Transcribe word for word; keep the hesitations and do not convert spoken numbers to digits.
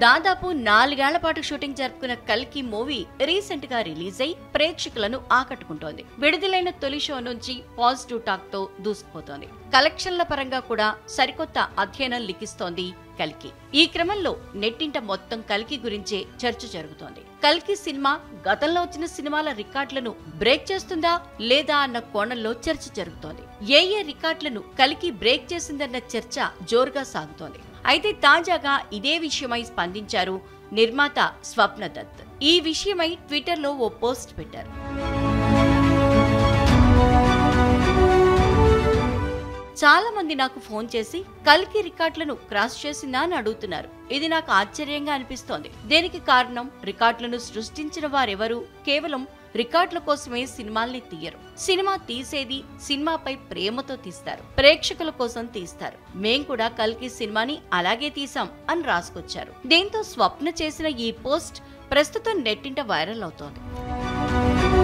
దాదాపు నాలుగేళ్ల పాటు షూటింగ్ జరుపుకున్న కల్కి మూవీ రీసెంట్ గా రిలీజ్ అయి ప్రేక్షకులను ఆకట్టుకుంటోంది. విడుదలైన తొలి షో నుంచి పాజిటివ్ టాక్ తో దూసుకుపోతోంది. కలెక్షన్ల పరంగా కూడా సరికొత్త అధ్యయనం లిఖిస్తోంది కల్కి. ఈ క్రమంలో నెట్టింట మొత్తం కల్కి గురించే చర్చ జరుగుతోంది. కల్కి సినిమా గతంలో వచ్చిన సినిమాల రికార్డులను బ్రేక్ చేస్తుందా లేదా అన్న కోణంలో చర్చ జరుగుతోంది. ఏ ఏ రికార్డులను కల్కి బ్రేక్ చేసిందన్న చర్చ జోరుగా సాగుతోంది. అయితే తాజాగా ఇదే విషయమై స్పందించారు నిర్మాత స్వప్న దత్. ఈ విషయమై ట్విట్టర్లో ఓ పోస్ట్ పెట్టారు. చాలా మంది నాకు ఫోన్ చేసి కల్కి రికార్డులను క్రాస్ చేసిందా అని అడుగుతున్నారు. ఇది నాకు ఆశ్చర్యంగా అనిపిస్తోంది. దీనికి కారణం రికార్డులను సృష్టించిన వారెవరు కేవలం రికార్డుల కోసమే సినిమాల్ని తీయరు. సినిమా తీసేది సినిమాపై ప్రేమతో తీస్తారు, ప్రేక్షకుల కోసం తీస్తారు. మేం కూడా కల్కి సినిమాని అలాగే తీసాం అని రాసుకొచ్చారు. దీంతో స్వప్న చేసిన ఈ పోస్ట్ ప్రస్తుతం నెట్టింట వైరల్ అవుతోంది.